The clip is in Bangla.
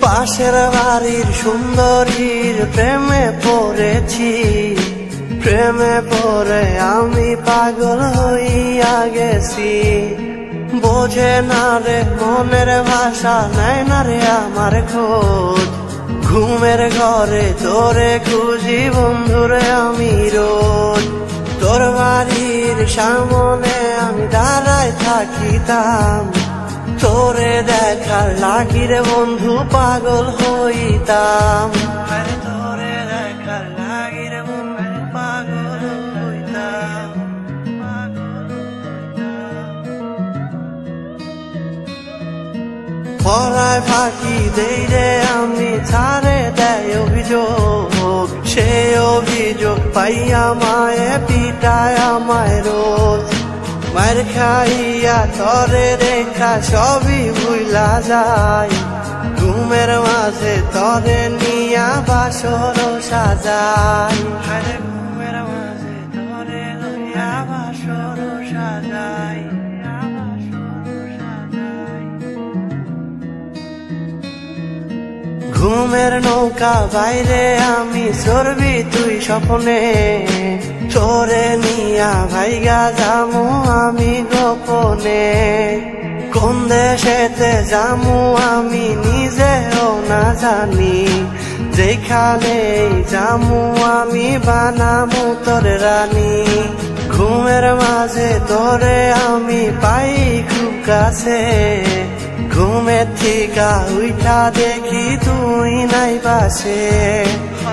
পাশের বাড়ির সুন্দরীর প্রেমে পড়েছি, প্রেমে পড়ে আমি পাগল হইয়া গেছি। বোঝে না রে মনের ভাষা, নেয় না রে আমার খোঁজ। ঘুমের ঘরে তোরে খুঁজি বন্ধুরে আমি রোজ। তোর বাড়ির সামনে আমি দাঁড়ায় থাকিতাম, তোরে দেখার লাগি রে বন্ধু পাগল হইতাম। তোরে দেখার লাগি রে বন্ধু পাগল হইতাম। পড়ায় ফাঁকি দেই রে আমি, ছাড়ে দেয় অভিযোগ। সে অভিযোগ পাইয়া মায়ে পিটায় আমায় রোজ। মার খাইয়া তরে দেখা সবই ভুলা যায়, ঘুমের মাঝে তরে নিয়া বাসর সাজাই। ঘুমের মাঝে তরে নিয়া বাসর সাজাই। ঘুমের নৌকা বাইরে আমি চড়বি তুই স্বপ্নে, তোরে নিয়া ভাইগা যামু আমি গোপনে। কোন দেশেতে যামু আমি নিজেও না জানি, যেখানে যামু আমি বানামু তোর রানী। ঘুমের মাঝে তোরে আমি পাই খুব কাছে, ঘুমের থিকা উঠা দেখি তুই নাই পাশে।